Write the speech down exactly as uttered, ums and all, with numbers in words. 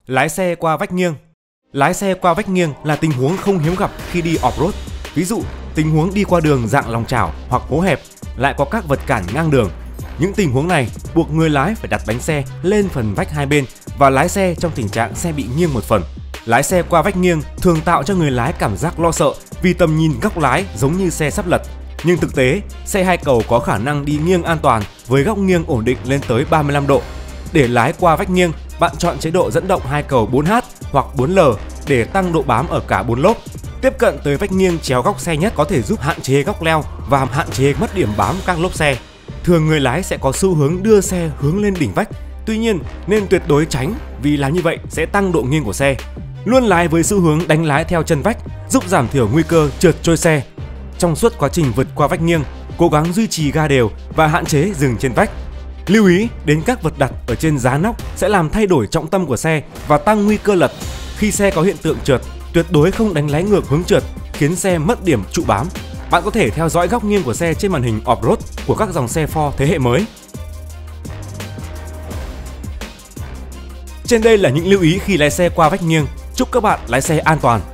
Lái xe qua vách nghiêng. Lái xe qua vách nghiêng là tình huống không hiếm gặp khi đi off-road. Ví dụ, tình huống đi qua đường dạng lòng chảo hoặc hố hẹp, lại có các vật cản ngang đường. Những tình huống này buộc người lái phải đặt bánh xe lên phần vách hai bên và lái xe trong tình trạng xe bị nghiêng một phần. Lái xe qua vách nghiêng thường tạo cho người lái cảm giác lo sợ vì tầm nhìn góc lái giống như xe sắp lật. Nhưng thực tế, xe hai cầu có khả năng đi nghiêng an toàn với góc nghiêng ổn định lên tới ba mươi lăm độ. Để lái qua vách nghiêng, bạn chọn chế độ dẫn động hai cầu bốn H hoặc bốn L để tăng độ bám ở cả bốn lốp. Tiếp cận tới vách nghiêng chéo góc xe nhất có thể giúp hạn chế góc leo và hạn chế mất điểm bám các lốp xe. Thường người lái sẽ có xu hướng đưa xe hướng lên đỉnh vách. Tuy nhiên, nên tuyệt đối tránh vì làm như vậy sẽ tăng độ nghiêng của xe. Luôn lái với xu hướng đánh lái theo chân vách, giúp giảm thiểu nguy cơ trượt trôi xe. Trong suốt quá trình vượt qua vách nghiêng, cố gắng duy trì ga đều và hạn chế dừng trên vách. Lưu ý đến các vật đặt ở trên giá nóc sẽ làm thay đổi trọng tâm của xe và tăng nguy cơ lật. Khi xe có hiện tượng trượt, tuyệt đối không đánh lái ngược hướng trượt, khiến xe mất điểm trụ bám. Bạn có thể theo dõi góc nghiêng của xe trên màn hình off-road của các dòng xe Ford thế hệ mới. Trên đây là những lưu ý khi lái xe qua vách nghiêng. Chúc các bạn lái xe an toàn.